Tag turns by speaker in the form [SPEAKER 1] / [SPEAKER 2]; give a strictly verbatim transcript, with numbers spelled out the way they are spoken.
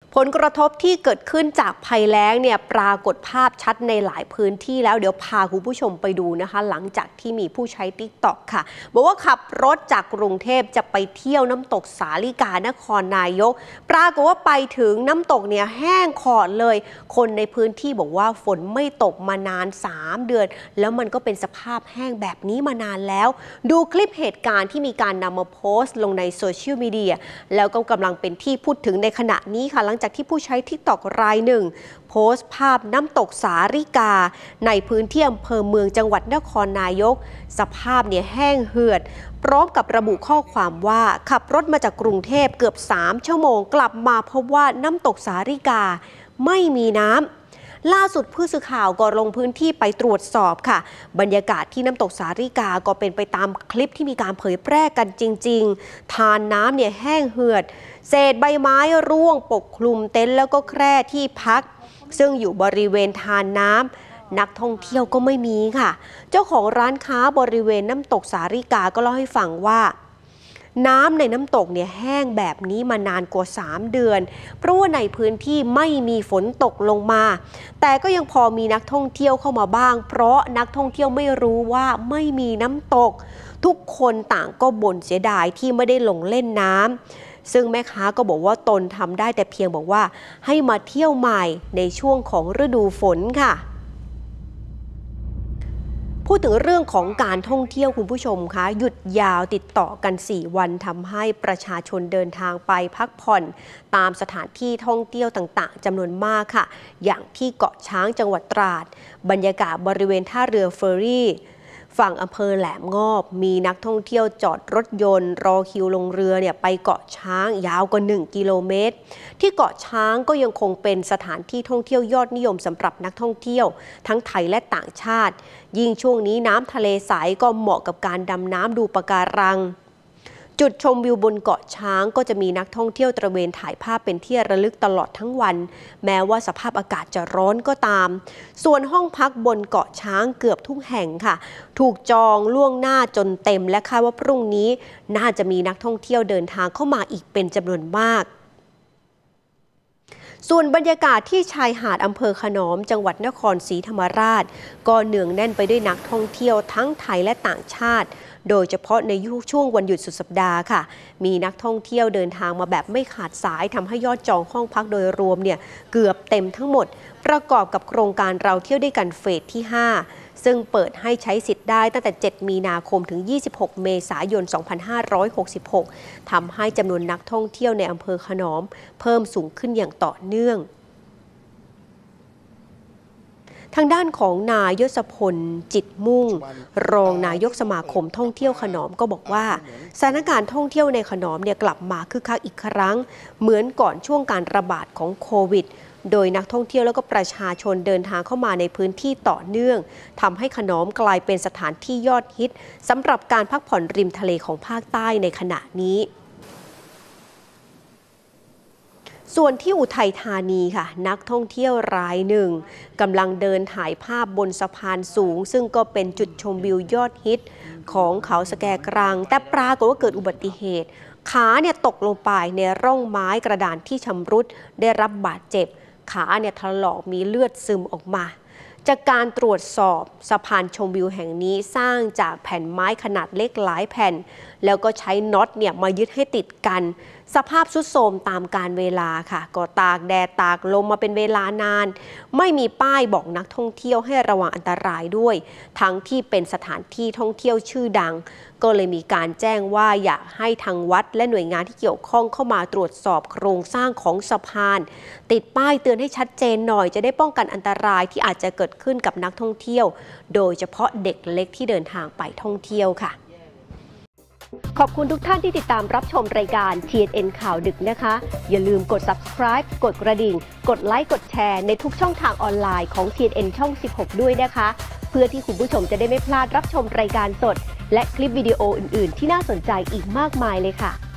[SPEAKER 1] ผลกระทบที่เกิดขึ้นจากภัยแล้งเนี่ยปรากฏภาพชัดในหลายพื้นที่แล้วเดี๋ยวพาคุณผู้ชมไปดูนะคะหลังจากที่มีผู้ใช้ ติ๊กต็อก ค่ะบอกว่าขับรถจากกรุงเทพจะไปเที่ยวน้ำตกสาลิกานครนายกปรากฏว่าไปถึงน้ำตกเนี่ยแห้งขอดเลยคนในพื้นที่บอกว่าฝนไม่ตกมานานสามเดือนแล้วมันก็เป็นสภาพแห้งแบบนี้มานานแล้วดูคลิปเหตุการณ์ที่มีการนำมาโพสต์ลงในโซเชียลมีเดียแล้วก็กำลังเป็นที่พูดถึงในขณะนี้ค่ะหลังจากที่ผู้ใช้ ติ๊กต็อก รายหนึ่งโพสต์ภาพน้ำตกสาริกาในพื้นที่อำเภอเมืองจังหวัดนครนายกสภาพเนี่ยแห้งเหือดพร้อมกับระบุข้อความว่าขับรถมาจากกรุงเทพเกือบสามชั่วโมงกลับมาพบว่าน้ำตกสาริกาไม่มีน้ำล่าสุดผู้สื่อข่าวก็ลงพื้นที่ไปตรวจสอบค่ะบรรยากาศที่น้ำตกสาริกาก็เป็นไปตามคลิปที่มีการเผยแพร่กันจริงๆทานน้ำเนี่ยแห้งเหือดเศษใบไม้ร่วงปกคลุมเต็นท์แล้วก็แคร่ที่พักซึ่งอยู่บริเวณทานน้ำนักท่องเที่ยวก็ไม่มีค่ะเจ้าของร้านค้าบริเวณน้ำตกสาริกาก็เล่าให้ฟังว่าน้ำในน้ำตกเนี่ยแห้งแบบนี้มานานกว่าสามเดือนเพราะว่าในพื้นที่ไม่มีฝนตกลงมาแต่ก็ยังพอมีนักท่องเที่ยวเข้ามาบ้างเพราะนักท่องเที่ยวไม่รู้ว่าไม่มีน้ำตกทุกคนต่างก็บ่นเสียดายที่ไม่ได้ลงเล่นน้ำซึ่งแม่ค้าก็บอกว่าตนทำได้แต่เพียงบอกว่าให้มาเที่ยวใหม่ในช่วงของฤดูฝนค่ะพูดถึงเรื่องของการท่องเที่ยวคุณผู้ชมคะหยุดยาวติดต่อกันสี่วันทำให้ประชาชนเดินทางไปพักผ่อนตามสถานที่ท่องเที่ยวต่างๆจำนวนมากค่ะอย่างที่เกาะช้างจังหวัดตราดบรรยากาศบริเวณท่าเรือเฟอร์รี่ฝั่งอำเภอแหลมงอบมีนักท่องเที่ยวจอดรถยนต์รอคิวลงเรือเนี่ยไปเกาะช้างยาวกว่าหนึ่งกิโลเมตรที่เกาะช้างก็ยังคงเป็นสถานที่ท่องเที่ยวยอดนิยมสำหรับนักท่องเที่ยวทั้งไทยและต่างชาติยิ่งช่วงนี้น้ำทะเลใสก็เหมาะกับการดำน้ำดูปะการังจุดชมวิวบนเกาะช้างก็จะมีนักท่องเที่ยวตระเวนถ่ายภาพเป็นที่ระลึกตลอดทั้งวันแม้ว่าสภาพอากาศจะร้อนก็ตามส่วนห้องพักบนเกาะช้างเกือบทุกแห่งค่ะถูกจองล่วงหน้าจนเต็มและคาดว่าพรุ่งนี้น่าจะมีนักท่องเที่ยวเดินทางเข้ามาอีกเป็นจำนวนมากส่วนบรรยากาศที่ชายหาดอำเภอขนอมจังหวัดนครศรีธรรมราชก็เนืองแน่นไปด้วยนักท่องเที่ยวทั้งไทยและต่างชาติโดยเฉพาะในช่วงวันหยุดสุดสัปดาห์ค่ะมีนักท่องเที่ยวเดินทางมาแบบไม่ขาดสายทำให้ยอดจองห้องพักโดยรวมเนี่ยเกือบเต็มทั้งหมดประกอบกับโครงการเราเที่ยวด้วยกันเฟสที่ห้าซึ่งเปิดให้ใช้สิทธิ์ได้ตั้งแต่เจ็ดมีนาคมถึงยี่สิบหกเมษายนสองพันห้าร้อยหกสิบหกทำให้จำนวนนักท่องเที่ยวในอำเภอขนอมเพิ่มสูงขึ้นอย่างต่อเนื่องทางด้านของนายศพลจิตมุ่งรองนายกสมาคมท่องเที่ยวขนอมก็บอกว่าสถานการณ์ท่องเที่ยวในขนอมเนี่ยกลับมาคึกคักอีกครั้งเหมือนก่อนช่วงการระบาดของโควิดโดยนักท่องเที่ยวแล้วก็ประชาชนเดินทางเข้ามาในพื้นที่ต่อเนื่องทำให้ขนอมกลายเป็นสถานที่ยอดฮิตสำหรับการพักผ่อนริมทะเลของภาคใต้ในขณะนี้ส่วนที่อุทัยธานีค่ะนักท่องเที่ยวรายหนึ่งกำลังเดินถ่ายภาพบนสะพานสูงซึ่งก็เป็นจุดชมวิวยอดฮิตของเขาสแกกรังแต่ปรากฏว่าเกิดอุบัติเหตุขาเนี่ยตกลงไปในร่องไม้กระดานที่ชำรุดได้รับบาดเจ็บขาเนี่ยถลอกมีเลือดซึมออกมาจากการตรวจสอบสะพานชมวิวแห่งนี้สร้างจากแผ่นไม้ขนาดเล็กหลายแผ่นแล้วก็ใช้น็อตเนี่ยมายึดให้ติดกันสภาพทรุดโทรมตามกาลเวลาค่ะก็ตากแดดตากลมมาเป็นเวลานานไม่มีป้ายบอกนักท่องเที่ยวให้ระวังอันตรายด้วยทั้งที่เป็นสถานที่ท่องเที่ยวชื่อดังก็เลยมีการแจ้งว่าอยากให้ทางวัดและหน่วยงานที่เกี่ยวข้องเข้ามาตรวจสอบโครงสร้างของสะพานติดป้ายเตือนให้ชัดเจนหน่อยจะได้ป้องกันอันตรายที่อาจจะเกิดขึ้นกับนักท่องเที่ยวโดยเฉพาะเด็กเล็กที่เดินทางไปท่องเที่ยวค่ะขอบคุณทุกท่านที่ติดตามรับชมรายการ ที เอ็น เอ็น ข่าวดึกนะคะอย่าลืมกด ซับสไครบ์ กดกระดิ่งกดไลค์กดแชร์ในทุกช่องทางออนไลน์ของ ที เอ็น เอ็น ช่องสิบหกด้วยนะคะเพื่อที่คุณผู้ชมจะได้ไม่พลาดรับชมรายการสดและคลิปวิดีโออื่นๆที่น่าสนใจอีกมากมายเลยค่ะ